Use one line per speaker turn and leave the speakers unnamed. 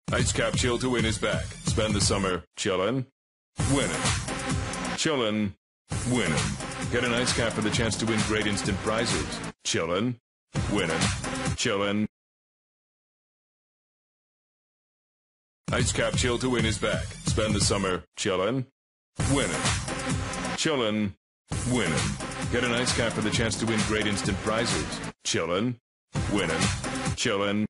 Ice Cap Chill to Win is back. Spend the summer chillin', winning. Chillin', winning. Get an ice cap for the chance to win great instant prizes. Chillin', winning. Chillin'. Ice Cap Chill to Win is back. Spend the summer chillin', winning. Chillin', winning. Get an ice cap for the chance to win great instant prizes. Chillin', winning. Chillin'.